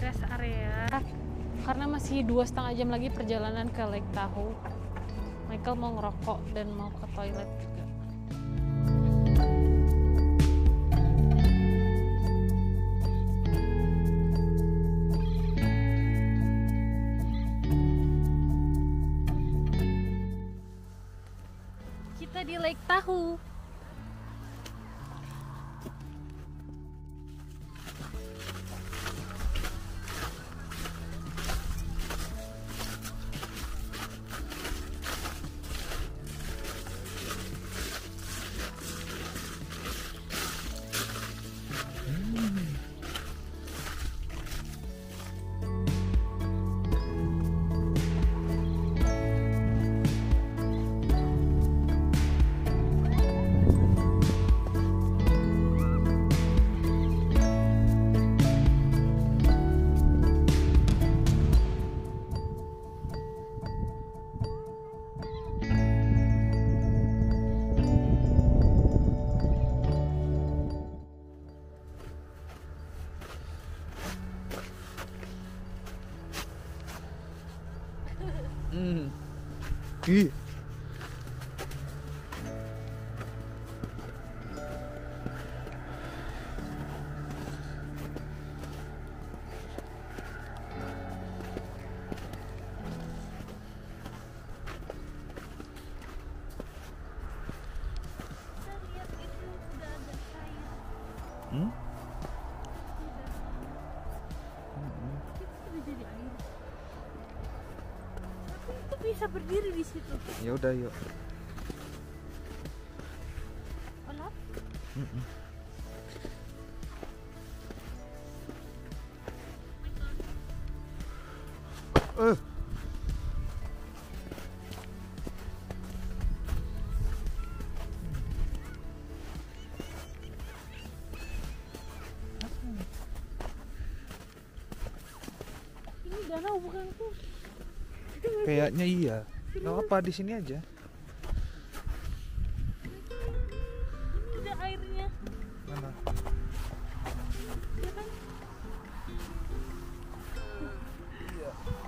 rest area karena masih 2,5 jam lagi perjalanan ke Lake Tahoe. Michael mau ngerokok dan mau ke toilet juga. Kita di Lake Tahoe. Ih. Bisa berdiri di situ. Ya udah yuk. Olap? Ini danau bukan tuh? Kayaknya iya. Nggak apa di sini aja. Ini ada airnya. Mana? Ya kan? Iya.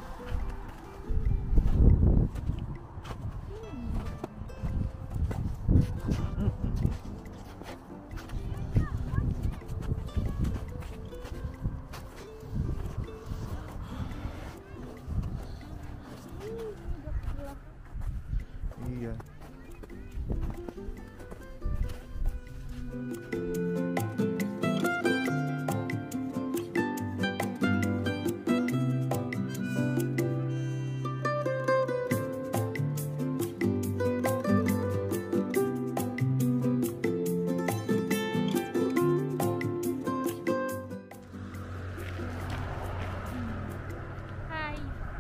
Iya. Hai.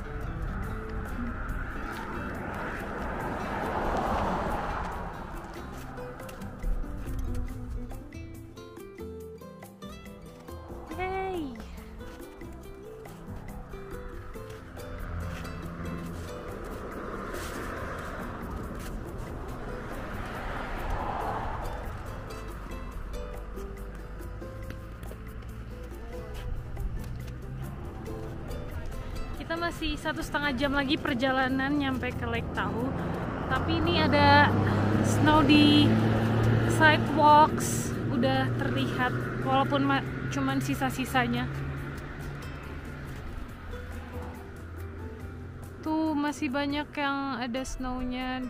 Hey. Kita masih 1,5 jam lagi perjalanan nyampe ke Lake Tahoe. Tapi ini ada snow di sidewalks, udah terlihat walaupun cuman sisa-sisanya. Tuh masih banyak yang ada snownya.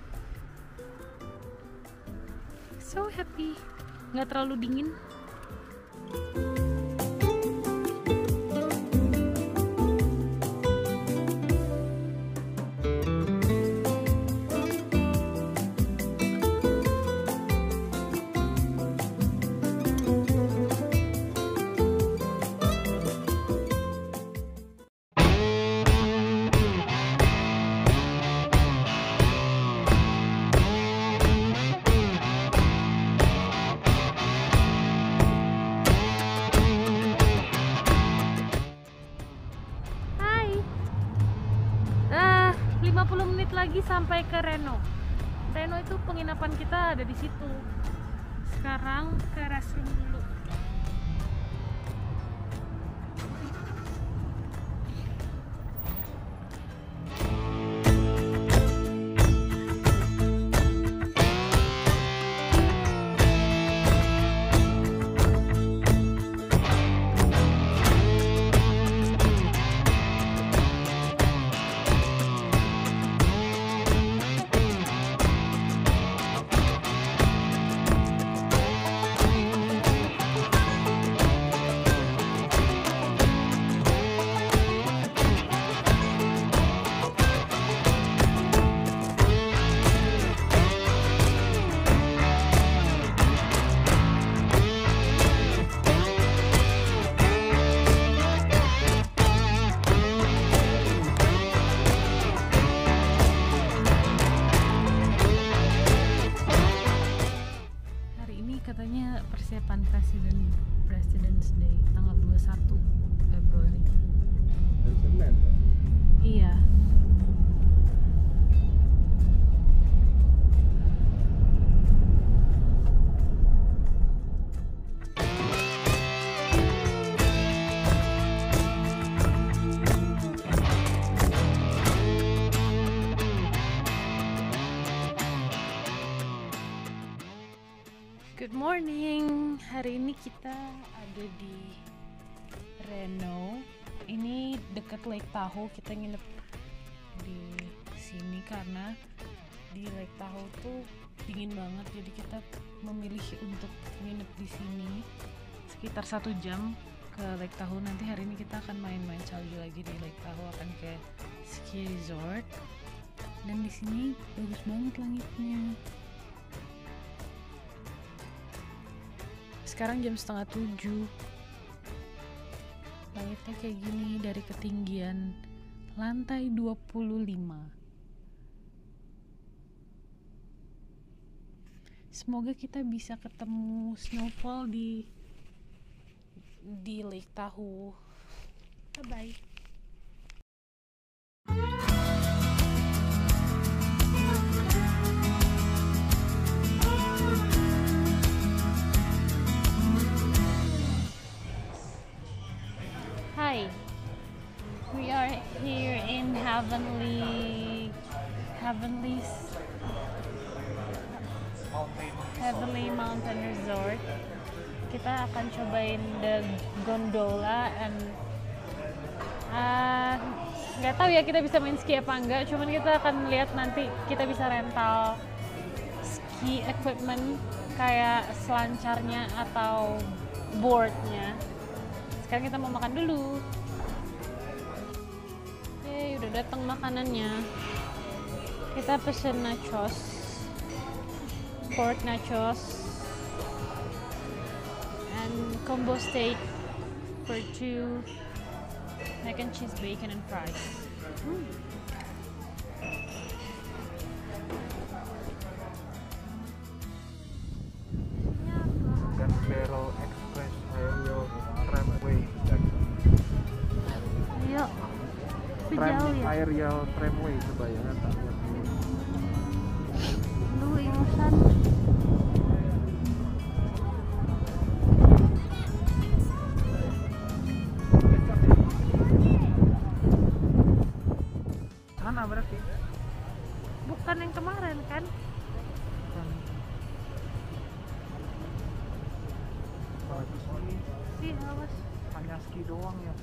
So happy, nggak terlalu dingin. Hai. 50 menit lagi sampai ke Reno. Reno itu penginapan kita ada di situ. Sekarang ke restroom dulu. morning. Hari ini kita ada di Reno. Ini dekat Lake Tahoe. Kita nginep di sini karena di Lake Tahoe tuh dingin banget. Jadi kita memilih untuk nginep di sini sekitar 1 jam ke Lake Tahoe. Nanti hari ini kita akan main-main salju lagi di Lake Tahoe, akan ke ski resort. Dan di sini bagus banget langitnya. Sekarang jam 6:30. Langitnya kayak gini dari ketinggian lantai 25. Semoga kita bisa ketemu snowfall di Lake Tahoe. Bye bye. Hi, we are here in Heavenly Mountain Resort. Kita akan cobain the gondola and nggak tahu ya kita bisa main ski apa enggak. Cuman kita akan lihat nanti kita bisa rental ski equipment kayak selancarnya atau boardnya. Sekarang kita mau makan dulu. Yeay, udah datang makanannya. Kita pesen nachos, pork nachos, and combo steak for 2, mac and cheese, bacon, and fries. Campbell Express Aerial Tramway. Ayo, jauh ya. Aerial Tramway kebayangan tak? Lu ingusan. Sana berarti? Bukan yang kemarin kan? Sih, awas. Hanya ski doang ya.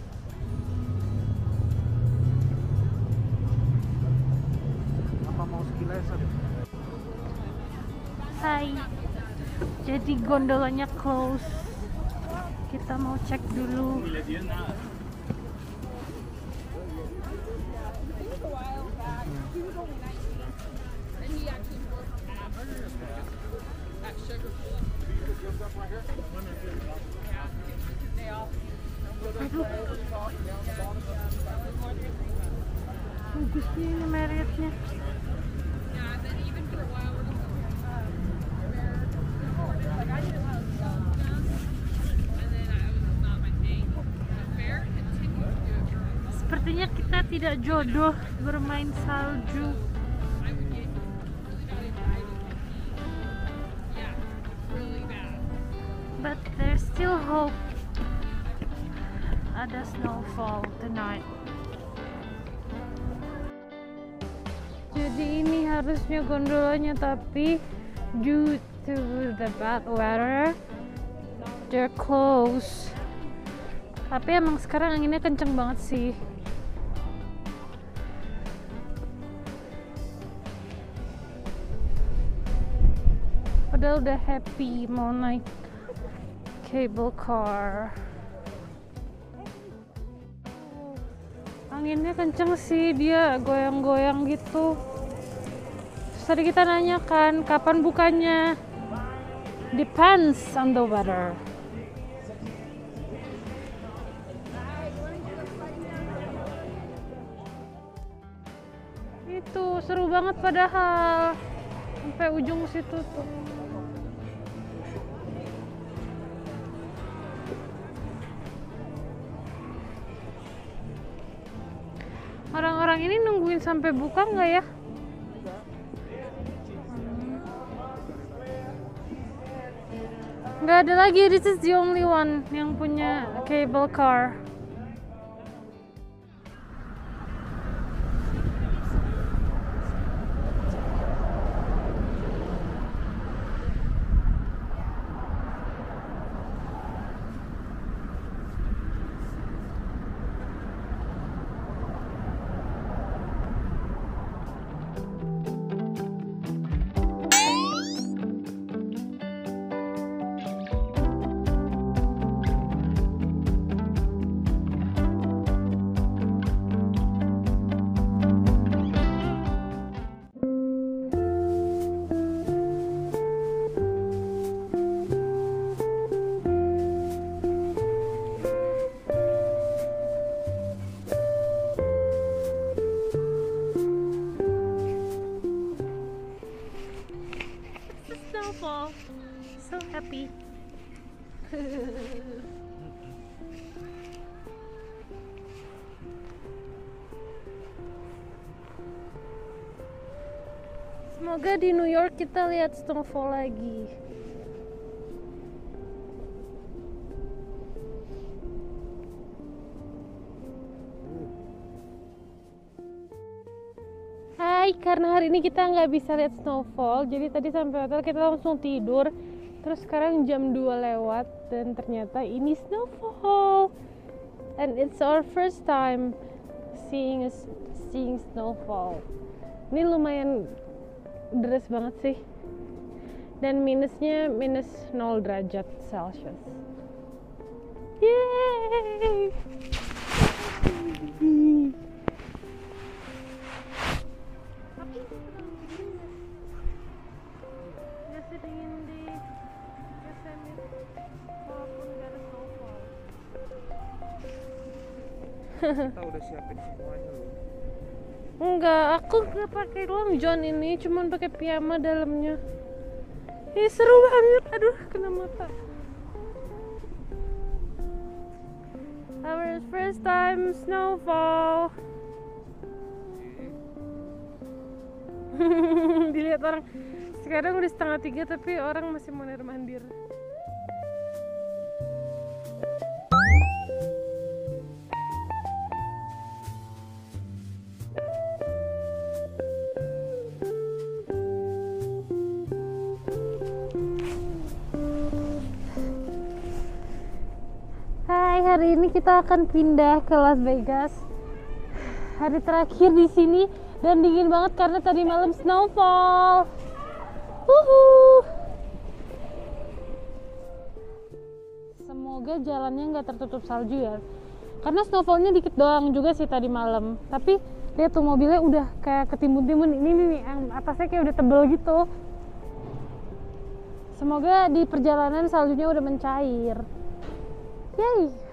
Apa mau ski lesson? Hai. Jadi gondolanya close. Kita mau cek dulu. Aduh. Bagus nih ini Marriott-nya. Sepertinya kita tidak jodoh bermain salju. But there's still hope. Ada snowfall tonight. Jadi ini harusnya gondolanya, tapi due to the bad weather, they're closed. Tapi emang sekarang anginnya kenceng banget sih. Padahal udah happy mau naik cable car. Anginnya kenceng sih, dia goyang-goyang gitu. Terus tadi kita nanyakan kapan bukanya. Depends on the weather. Itu seru banget padahal sampai ujung situ tuh. Orang-orang ini nungguin sampai buka nggak ya? Nggak ada lagi, this is the only one yang punya cable car. Semoga di New York kita lihat snowfall lagi. Hai, karena hari ini kita nggak bisa lihat snowfall, jadi tadi sampai hotel kita langsung tidur. Terus sekarang jam 2 lewat dan ternyata ini snowfall. And it's our first time seeing snowfall. Ini lumayan deras banget sih. Dan minusnya minus 0 derajat Celcius. Yeay! Dingin di Yosemite walaupun gak ada snowfall. Kita udah siapin semuanya loh. Enggak, aku gak pakai long john ini, cuman pakai piyama dalamnya. Ini seru banget, aduh kena mata. Our first time snowfall. Dilihat orang. Sekarang udah 2:30 tapi orang masih mondar-mandir. Hai, hari ini kita akan pindah ke Las Vegas. Hari terakhir di sini dan dingin banget karena tadi malam snowfall. Semoga jalannya nggak tertutup salju ya, karena snowfallnya dikit doang juga sih tadi malam. Tapi lihat tuh mobilnya udah kayak ketimbun-timbun. Ini nih yang atasnya kayak udah tebel gitu. Semoga di perjalanan saljunya udah mencair. Yay!